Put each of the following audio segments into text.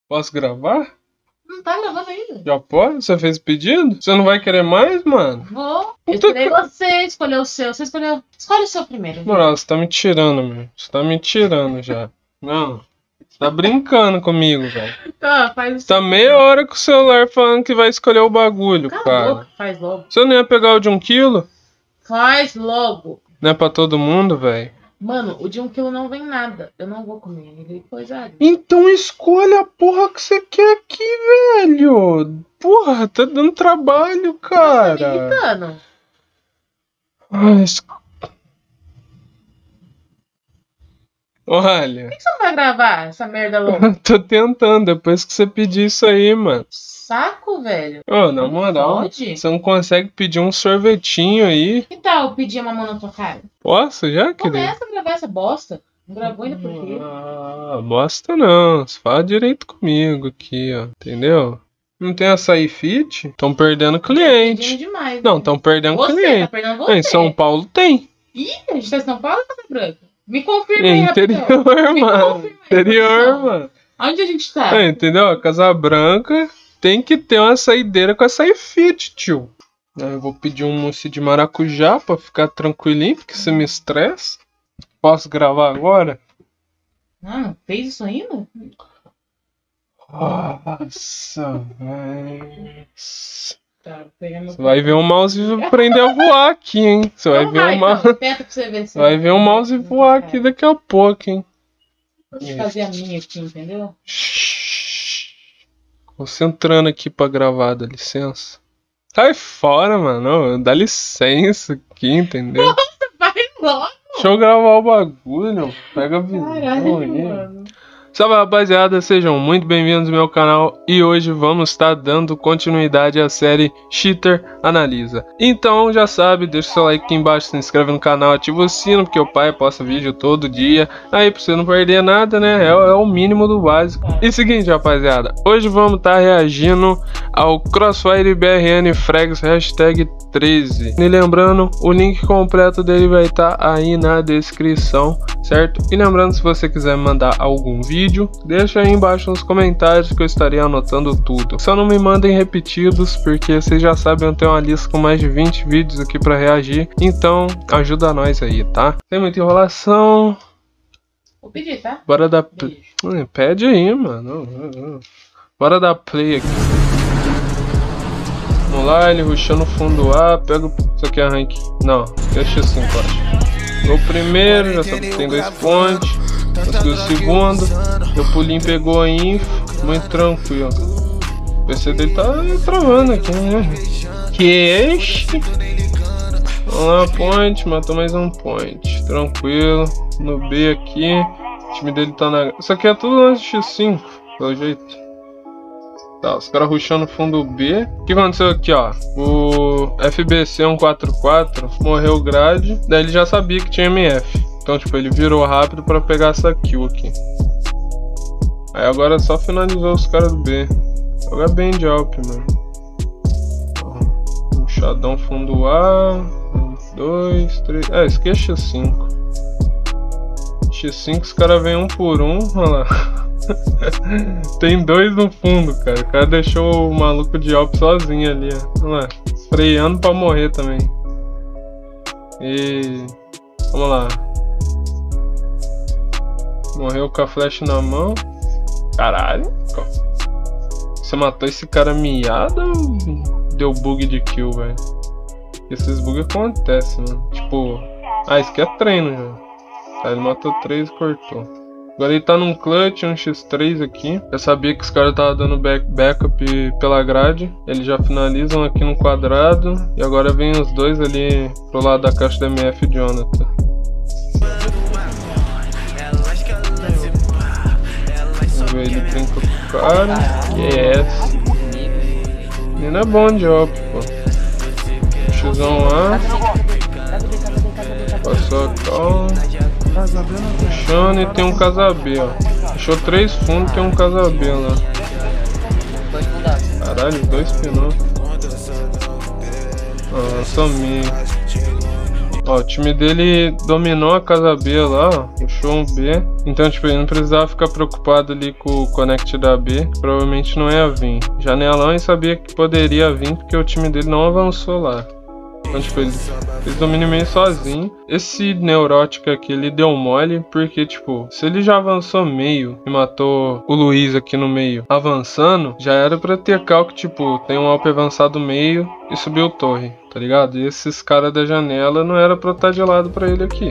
Posso gravar? Não tá gravando ainda. Já pode? Você fez pedido? Você não vai querer mais, mano? Vou. Eu esperei você escolher o seu. Você escolheu. Escolhe o seu primeiro. Moral, você tá me tirando, meu. Você tá me tirando já. Não. Você tá brincando comigo, velho. Tá, faz. Tá meia hora com o celular falando que vai escolher o bagulho, Cala a cara. boca, faz logo. Você não ia pegar o de 1 quilo? Faz logo. Não é pra todo mundo, velho? Mano, o de 1 quilo não vem nada. Eu não vou comer ele coisado. Então escolha a porra que você quer aqui, velho. Porra, tá dando trabalho, Você cara. tá me irritando. Ai, olha, Por que você não vai gravar essa merda louca? tô tentando, depois que você pedir isso aí, mano. Saco, velho. Ô, na moral, Pode? você não consegue pedir um sorvetinho aí? Que tal eu pedir uma mão na tua cara? Posso já, querido? Começa a gravar essa bosta. Não gravou ainda por quê? Ah, bosta não. Você fala direito comigo aqui, ó. Entendeu? Não tem açaí fit? Estão perdendo Pedindo cliente. demais. Não, né? estão perdendo Você, tá cliente. perdendo você. Em São Paulo tem. Ih, a gente tá em São Paulo ou Casa Branca? Me confirma É aí, rapidão. interior, Me mano. confirma aí, Interior, produção. mano. Onde a gente tá? Entendeu? A Casa Branca tem que ter uma saideira com açaí fit, tio. Aí eu vou pedir um mousse de maracujá pra ficar tranquilinho, porque você me estressa. Posso gravar agora? Ah, fez isso ainda? Nossa, velho. Tá, vou pegar meu... Você vai ver o mouse aprender a voar aqui, hein? Você vai Então ver o mouse. então, tenta pra você ver se... Você vai ver o mouse voar aqui daqui a pouco, hein? Deixa eu fazer a minha aqui, entendeu? Shhh. Concentrando aqui pra gravar, dá licença. Sai fora, mano. Ô, dá licença aqui, entendeu? Vai logo! Deixa eu gravar o bagulho. Pega a visão Caralho, aí. mano. Salve, rapaziada, sejam muito bem-vindos ao meu canal e hoje vamos estar dando continuidade à série Cheater Analisa. Então já sabe, deixa o seu like aqui embaixo, se inscreve no canal, ativa o sino porque o pai posta vídeo todo dia, aí pra você não perder nada, né, é o mínimo do básico. E seguinte, rapaziada, hoje vamos estar reagindo ao Crossfire BRN Frags hashtag 13. E lembrando, o link completo dele vai estar aí na descrição, certo? E lembrando, se você quiser mandar algum vídeo, deixa aí embaixo nos comentários que eu estarei anotando tudo. Só não me mandem repetidos, porque vocês já sabem, eu tenho uma lista com mais de 20 vídeos aqui pra reagir. Então, ajuda nós aí, tá? Sem muita enrolação. Vou pedir, tá? Bora dar play. Pede aí, mano. Bora dar play aqui. Vamos lá, ele rushando fundo A. Pega. Isso aqui é rank. Não, deixa assim, eu acho. O primeiro, já sabe que tem 2 pontos. Conseguiu o segundo. O pulinho pegou a info. Muito tranquilo. O PC dele tá travando aqui, né? Vamos lá, point. Matou mais um point. Tranquilo. No B aqui. O time dele tá na. Isso aqui é tudo lance X5, pelo jeito. Tá, os caras rushando fundo B. O que aconteceu aqui, ó? O FBC 144 morreu grade. Daí ele já sabia que tinha MF. Então, tipo, ele virou rápido pra pegar essa kill aqui. Aí agora só finalizou os caras do B. Joga bem de Alp, mano. Puxadão fundo A. 1, 2, 3. É, isso aqui é X5. X5 os caras vêm 1 por 1. Olha lá. Tem 2 no fundo, cara. O cara deixou o maluco de Alp sozinho ali, ó. Olha lá. Freando pra morrer também. E. Vamos lá. Morreu com a flash na mão. Caralho. Você matou esse cara miado ou deu bug de kill, velho? Esses bugs acontecem, mano. Tipo. Ah, isso aqui é treino já. Tá, ele matou 3 e cortou. Agora ele tá num clutch, um X3 aqui. Eu sabia que os caras estavam dando backup pela grade. Eles já finalizam aqui no quadrado. E agora vem os dois ali pro lado da caixa da MF de Jonathan. Vamos ver, ele brinca com o cara. Yes. Menino é bom de op, pô. X1 A. Passou a calma. Puxando e tem um casa B, ó. Fechou 3 fundos, tem um casa B lá. Caralho, 2 pinou. Ah, sumi. Ó, o time dele dominou a casa B lá, ó, puxou um B. Então, tipo, ele não precisava ficar preocupado ali com o connect da B, que provavelmente não ia vir. Janelão, ele sabia que poderia vir, porque o time dele não avançou lá. Então, tipo, ele fez domínio meio sozinho. Esse neurótico aqui, ele deu mole, porque, tipo, se ele já avançou meio e matou o Luiz aqui no meio avançando, já era pra ter cal que, tipo, tem um Alp avançado meio e subiu torre, tá ligado? E esses caras da janela não era pra estar de lado pra ele aqui.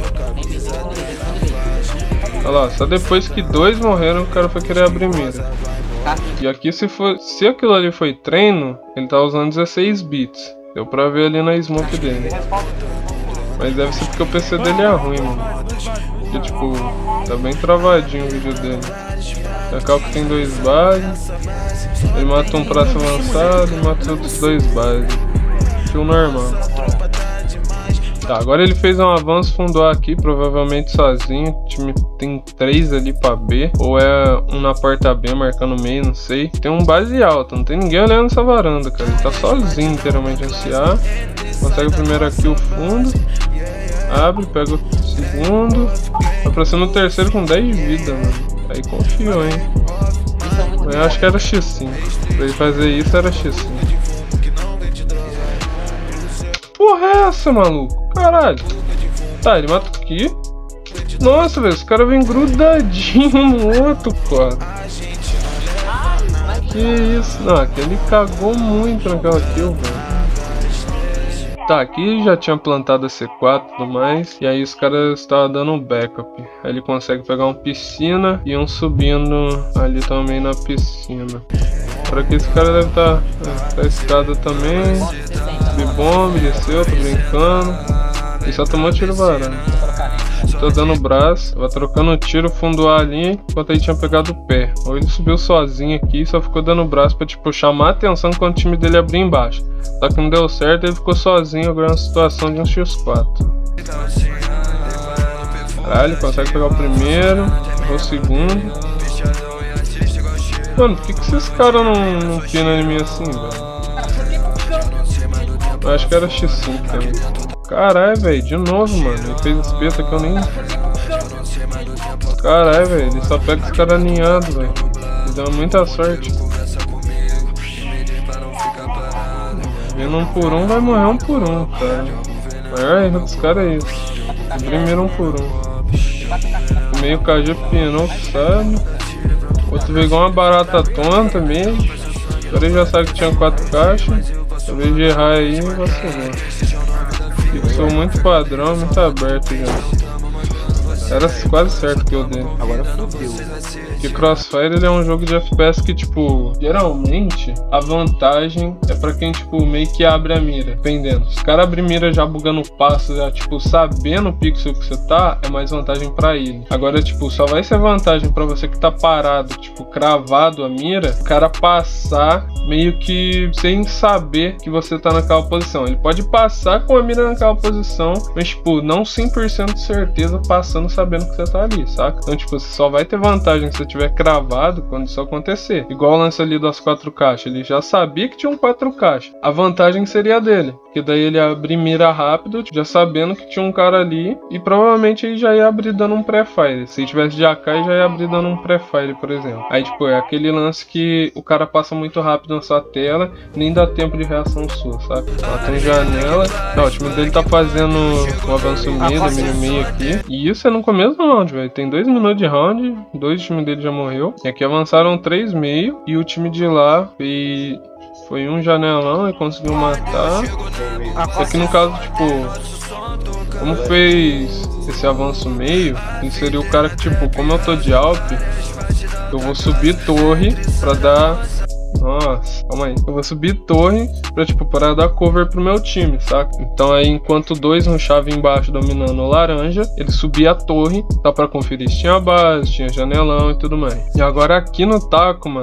Olha lá, só depois que 2 morreram, o cara foi querer abrir mira. E aqui, se aquilo ali foi treino, ele tá usando 16 bits. Deu pra ver ali na smoke dele. Mas deve ser porque o PC dele é ruim, mano. Porque, tipo, tá bem travadinho o vídeo dele. A cal que tem 2 bases. Ele mata um praça avançado e mata outros 2 bases. Kill normal. Tá, agora ele fez um avanço fundo A aqui, provavelmente sozinho. O time tem 3 ali pra B. Ou é um na porta B, marcando meio, não sei. Tem um base alto, não tem ninguém olhando essa varanda, cara. Ele tá sozinho, inteiramente no CA. Consegue o primeiro aqui, o fundo. Abre, pega o segundo. Vai pra cima no terceiro com 10 de vida, mano. Aí confiou, hein. Mas eu acho que era X5. Pra ele fazer isso era X5. Porra é essa, maluco? Caralho. Tá, ele mata aqui. Nossa, velho, esse cara vem grudadinho um no outro, cara. Que isso? Não, aqui ele cagou muito naquela kill, velho. Tá, aqui já tinha plantado a C4 e tudo mais. E aí os caras estavam dando um backup. Aí ele consegue pegar um piscina e um subindo ali também na piscina. Pra que esse cara deve estar tá escada também. Bibomb, desceu, tô brincando. E só tomou tiro varando. Tô dando o braço, vai trocando tiro, fundo A ali, enquanto aí tinha pegado o pé. Ou ele subiu sozinho aqui e só ficou dando o braço pra, tipo, chamar a atenção quando o time dele abrir embaixo. Só que não deu certo, ele ficou sozinho agora na situação de um X4. Caralho, consegue pegar o primeiro, o segundo. Mano, por que esses caras não pinam em mim assim, velho? Eu acho que era X5 também. Caralho, velho, de novo, mano. Ele fez espeto que eu nem. Caralho, velho, ele só pega esse cara aninhado, velho. Ele deu muita sorte. Vindo um por um, vai morrer um por um, cara. O maior erro dos caras é isso. Primeiro um por um. Meio KG pinou, sabe? Outro veio igual uma barata tonta mesmo. Agora ele já sabe que tinha 4 caixas. Talvez de errar aí e vacilou. Fixou muito padrão, muito aberto já. Era quase certo que eu dei. Agora fodeu. Porque Crossfire ele é um jogo de FPS que, tipo, geralmente a vantagem é pra quem, tipo, meio que abre a mira, dependendo. Se o cara abre mira já bugando o passo, já, tipo, sabendo o pixel que você tá, é mais vantagem pra ele. Agora, tipo, só vai ser vantagem pra você que tá parado, tipo, cravado a mira, o cara passar meio que sem saber que você tá naquela posição. Ele pode passar com a mira naquela posição, mas, tipo, não 100% de certeza passando sabendo que você tá ali, saca? Então, tipo, você só vai ter vantagem se você tiver cravado quando isso acontecer. Igual o lance ali das 4 caixas, ele já sabia que tinha um 4 caixas. A vantagem seria dele, porque daí ele ia abrir mira rápido, já sabendo que tinha um cara ali, e provavelmente ele já ia abrir dando um pré-fire. Se ele tivesse de AK, ele já ia abrir dando um pré-fire, por exemplo. Aí, tipo, é aquele lance que o cara passa muito rápido na sua tela, nem dá tempo de reação sua, saca? Ó, tem janela. Não, o time dele tá fazendo um avanço meio, domínio meio aqui. E isso é no começo do round, velho. Tem 2 minutos de round, 2 do time dele já morreu. E aqui avançaram 3 meio, e o time de lá foi um janelão e conseguiu matar. Só que no caso, tipo, como fez esse avanço meio, ele seria o cara que, tipo, como eu tô de Alp, eu vou subir torre pra dar... Nossa, calma aí. Eu vou subir torre pra, tipo, para dar cover pro meu time, saca? Então aí, enquanto 2 rushavam embaixo dominando o laranja, ele subia a torre, só pra conferir se tinha base, tinha janelão e tudo mais. E agora aqui no taco, mano, tipo,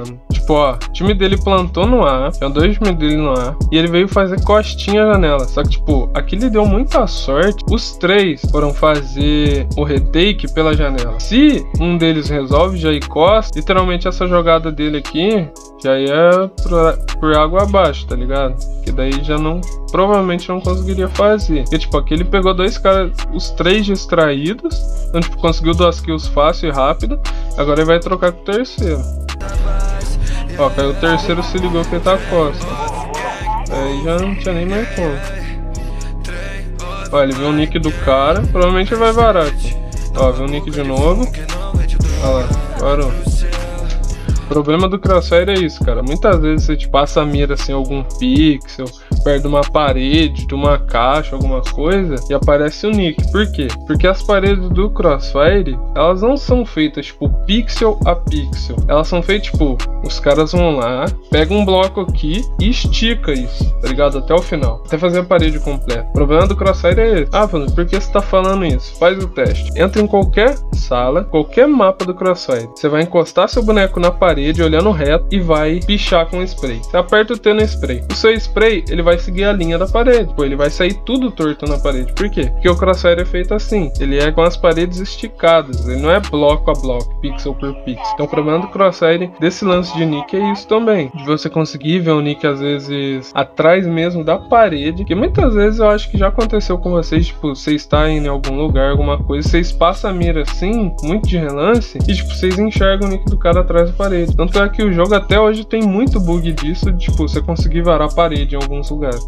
Tipo, ó, o time dele plantou no A, tinha 2 times dele no A, e ele veio fazer costinha à janela. Só que, tipo, aqui ele deu muita sorte. Os 3 foram fazer o retake pela janela. Se um deles resolve já ir costa, literalmente essa jogada dele aqui já ia por água abaixo, tá ligado? Que daí já não, provavelmente não conseguiria fazer. E tipo, aqui ele pegou 2 caras, os 3 distraídos, então tipo, conseguiu 2 kills fácil e rápido. Agora ele vai trocar com o terceiro. Ó, caiu o terceiro, se ligou que ele tá costa. Aí já não tinha nem mais como. Ó, ele viu o nick do cara, provavelmente ele vai varar aqui. Ó, viu o nick de novo. Olha lá, parou. O problema do Crossfire é isso, cara. Muitas vezes você te passa a mira assim, algum pixel, perto de uma parede, de uma caixa, alguma coisa, e aparece o nick. Por quê? Porque as paredes do Crossfire, elas não são feitas tipo pixel a pixel. Elas são feitas tipo, os caras vão lá, pegam um bloco aqui e estica isso, tá ligado? Até o final, até fazer a parede completa. O problema do Crossfire é esse. Ah, Fernando, por que você tá falando isso? Faz o teste. Entra em qualquer sala, qualquer mapa do Crossfire. Você vai encostar seu boneco na parede, olhando reto, e vai pichar com o spray. Você aperta o T no spray. O seu spray, ele vai seguir a linha da parede. Pô, ele vai sair tudo torto na parede. Por quê? Porque o Crossfire é feito assim. Ele é com as paredes esticadas. Ele não é bloco a bloco, pixel por pixel. Então o problema do Crossfire, desse lance de nick, é isso também. De você conseguir ver o nick, às vezes, atrás mesmo da parede. Que muitas vezes eu acho que já aconteceu com vocês. Tipo, vocês estarem em algum lugar, alguma coisa, vocês passam a mira assim, muito de relance, e tipo, vocês enxergam o nick do cara atrás da parede. Tanto é que o jogo até hoje tem muito bug disso, de tipo, você conseguir varar a parede em alguns lugares.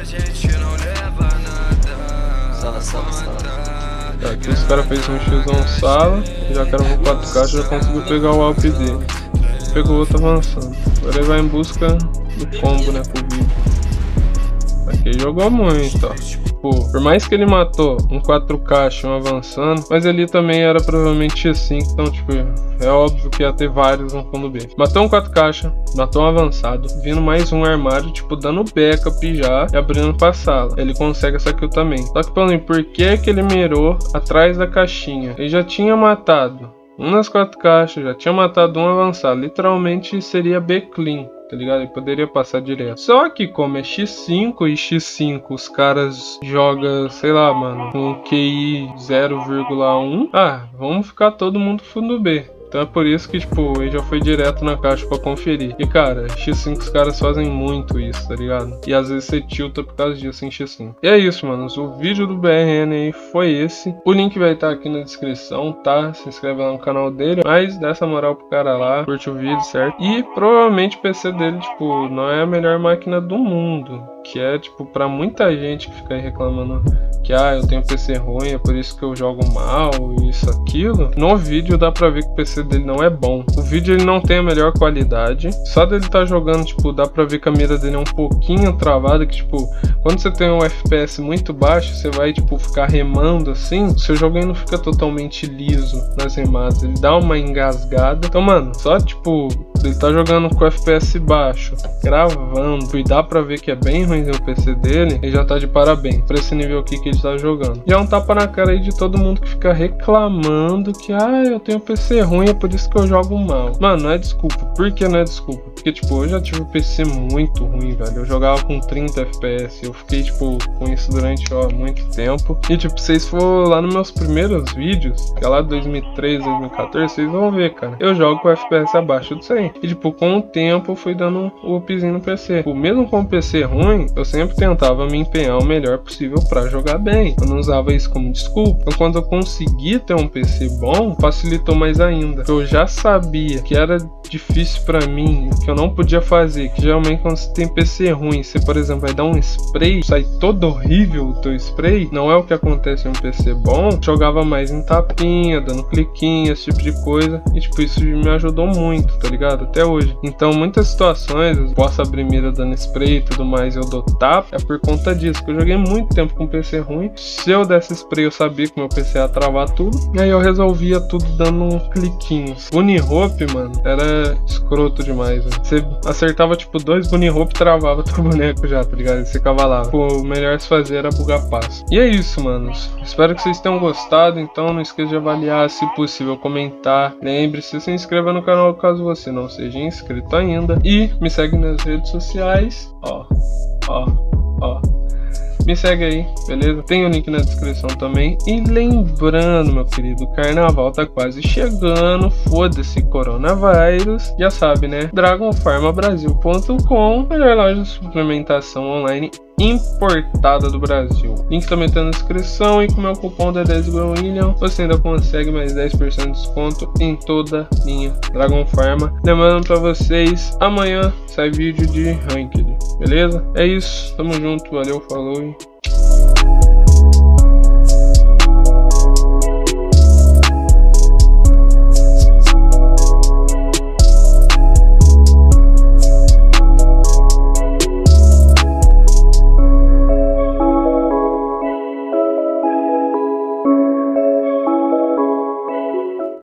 Aqui os caras fez um x1 sala, já que era um 4K, já conseguiu pegar o AWP dele. Pegou outro avançando. Agora ele vai em busca do combo, né, com o vídeo. Aqui jogou muito, ó. Pô, por mais que ele matou um 4K um avançando, mas ali também era provavelmente X5, então tipo, é óbvio que ia ter vários no fundo B. Matou um 4K, matou um avançado, vindo mais um armário, tipo, dando backup já e abrindo pra sala. Ele consegue essa kill também. Só que, por que ele mirou atrás da caixinha? Ele já tinha matado um nas 4 caixas, já tinha matado um avançado. Literalmente seria B clean, tá ligado? Ele poderia passar direto. Só que como é X5 e X5 os caras jogam, sei lá, mano, com QI 0,1. Ah, vamos ficar todo mundo fundo B. Então é por isso que, tipo, ele já foi direto na caixa pra conferir. E, cara, X5 os caras fazem muito isso, tá ligado? E às vezes você tilta por causa disso em X5. E é isso, manos. O vídeo do BRN aí foi esse. O link vai estar aqui na descrição, tá? Se inscreve lá no canal dele. Mas dá essa moral pro cara lá, curte o vídeo, certo? E provavelmente o PC dele, tipo, não é a melhor máquina do mundo. Que é, tipo, pra muita gente que fica aí reclamando que, eu tenho PC ruim, é por isso que eu jogo mal, isso, aquilo. No vídeo dá pra ver que o PC dele não é bom. O vídeo ele não tem a melhor qualidade. Só dele tá jogando, tipo, dá pra ver que a mira dele é um pouquinho travada, que, tipo, quando você tem um FPS muito baixo, você vai, tipo, ficar remando assim, o seu jogo aí não fica totalmente liso nas remadas, ele dá uma engasgada. Então, mano, só, tipo, ele tá jogando com FPS baixo, gravando, e dá pra ver que é bem ruim o PC dele, ele já tá de parabéns pra esse nível aqui que ele tá jogando. E é um tapa na cara aí de todo mundo que fica reclamando que, eu tenho PC ruim, é por isso que eu jogo mal. Mano, não é desculpa. Por que não é desculpa? Porque, tipo, eu já tive um PC muito ruim, velho. Eu jogava com 30 FPS, eu fiquei, tipo, com isso durante, muito tempo. E, tipo, vocês for lá nos meus primeiros vídeos, que é lá de 2013, 2014, vocês vão ver, cara. Eu jogo com FPS abaixo disso aí. E, tipo, com o tempo eu fui dando um upzinho no PC. Tipo, mesmo com o PC ruim, eu sempre tentava me empenhar o melhor possível pra jogar bem. Eu não usava isso como desculpa. Então, quando eu consegui ter um PC bom, facilitou mais ainda. Eu já sabia que era difícil pra mim, que eu não podia fazer. Que geralmente quando você tem PC ruim, você, por exemplo, vai dar um spray, sai todo horrível o teu spray. Não é o que acontece em um PC bom. Jogava mais em tapinha, dando cliquinho, esse tipo de coisa. E, tipo, isso me ajudou muito, tá ligado? Até hoje. Então, muitas situações, eu posso abrir mira dando spray e tudo mais, eu dou tap, é por conta disso, que eu joguei muito tempo com PC ruim. Se eu desse spray, eu sabia que meu PC ia travar tudo, e aí eu resolvia tudo dando cliquinhos. Bunny Hope, mano, era escroto demais, velho. Você acertava, tipo, 2 Bunny Hope, travava teu boneco já, tá ligado? E você ficava lá. Pô, o melhor se fazer era bugar passo. E é isso, manos. Espero que vocês tenham gostado, então não esqueça de avaliar, se possível, comentar. Lembre-se de se inscrever no canal caso você não seja inscrito ainda. E me segue nas redes sociais. Ó. Me segue aí, beleza? Tem o link na descrição também. E lembrando, meu querido, o carnaval tá quase chegando. Foda-se coronavírus. Já sabe, né? DragonPharmaBrasil.com, melhor loja de suplementação online importada do Brasil. Link também tá na descrição. E com o meu cupom D10GuilhermeWilliam, você ainda consegue mais 10% de desconto em toda linha Dragon Pharma. Lembrando pra vocês, amanhã sai vídeo de Ranked, beleza? É isso, tamo junto, valeu, falou.